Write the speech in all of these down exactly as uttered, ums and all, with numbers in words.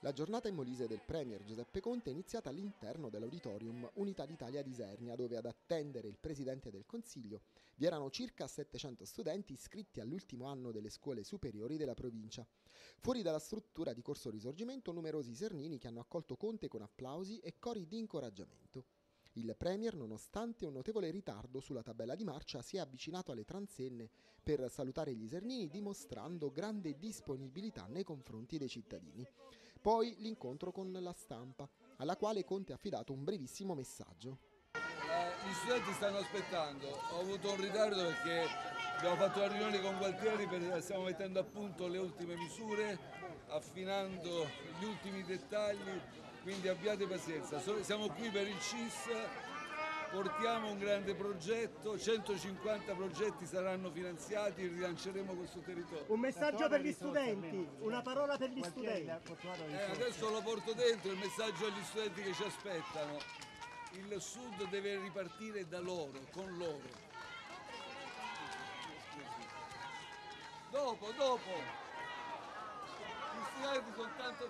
La giornata in Molise del Premier Giuseppe Conte è iniziata all'interno dell'Auditorium Unità d'Italia di Isernia, dove ad attendere il Presidente del Consiglio vi erano circa settecento studenti iscritti all'ultimo anno delle scuole superiori della provincia. Fuori dalla struttura di Corso Risorgimento, numerosi isernini che hanno accolto Conte con applausi e cori di incoraggiamento. Il Premier, nonostante un notevole ritardo sulla tabella di marcia, si è avvicinato alle transenne per salutare gli isernini, dimostrando grande disponibilità nei confronti dei cittadini. Poi l'incontro con la stampa, alla quale Conte ha affidato un brevissimo messaggio. Gli studenti stanno aspettando, ho avuto un ritardo perché abbiamo fatto la riunione con Gualtieri, per, stiamo mettendo a punto le ultime misure, affinando gli ultimi dettagli, quindi abbiate pazienza. Siamo qui per il C I S, portiamo un grande progetto, centocinquanta progetti saranno finanziati e rilanceremo questo territorio. Un messaggio per gli studenti, una parola per gli studenti. Eh, adesso lo porto dentro, il messaggio agli studenti che ci aspettano. Il Sud deve ripartire da loro, con loro. Dopo, dopo. Gli studenti sono tanto...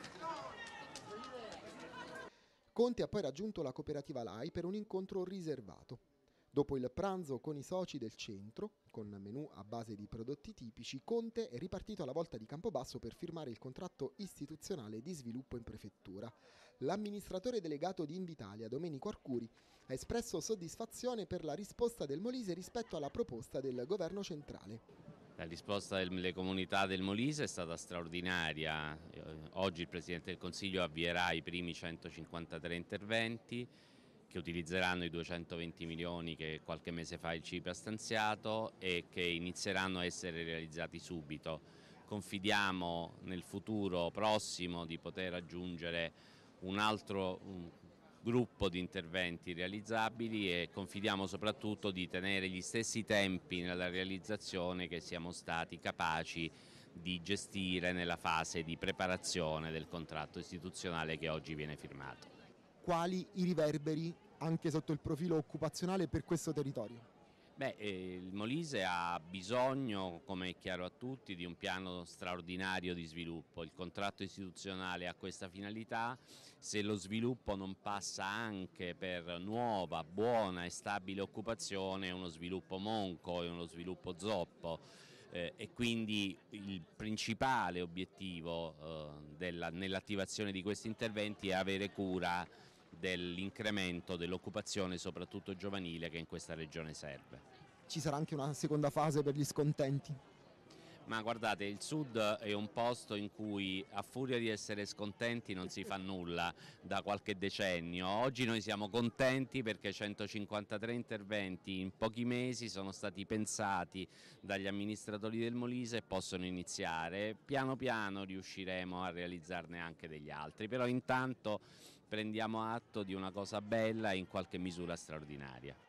Conte ha poi raggiunto la cooperativa L A I per un incontro riservato. Dopo il pranzo con i soci del centro, con menù a base di prodotti tipici, Conte è ripartito alla volta di Campobasso per firmare il contratto istituzionale di sviluppo in prefettura. L'amministratore delegato di Invitalia, Domenico Arcuri, ha espresso soddisfazione per la risposta del Molise rispetto alla proposta del governo centrale. La risposta delle comunità del Molise è stata straordinaria. Oggi il Presidente del Consiglio avvierà i primi centocinquantatré interventi che utilizzeranno i duecentoventi milioni che qualche mese fa il C I P E ha stanziato e che inizieranno a essere realizzati subito. Confidiamo nel futuro prossimo di poter aggiungere un altro un gruppo di interventi realizzabili e confidiamo soprattutto di tenere gli stessi tempi nella realizzazione che siamo stati capaci di gestire nella fase di preparazione del contratto istituzionale che oggi viene firmato. Quali i riverberi anche sotto il profilo occupazionale per questo territorio? Beh, eh, il Molise ha bisogno, come è chiaro a tutti, di un piano straordinario di sviluppo. Il contratto istituzionale ha questa finalità. Se lo sviluppo non passa anche per nuova, buona e stabile occupazione, è uno sviluppo monco, è uno sviluppo zoppo. Eh, e quindi il principale obiettivo eh, nell'attivazione di questi interventi è avere cura dell'incremento dell'occupazione soprattutto giovanile che in questa regione serve. Ci sarà anche una seconda fase per gli scontenti? Ma guardate, il Sud è un posto in cui a furia di essere scontenti non si fa nulla da qualche decennio. Oggi noi siamo contenti perché centocinquantatré interventi in pochi mesi sono stati pensati dagli amministratori del Molise e possono iniziare. Piano piano riusciremo a realizzarne anche degli altri, però intanto prendiamo atto di una cosa bella e in qualche misura straordinaria.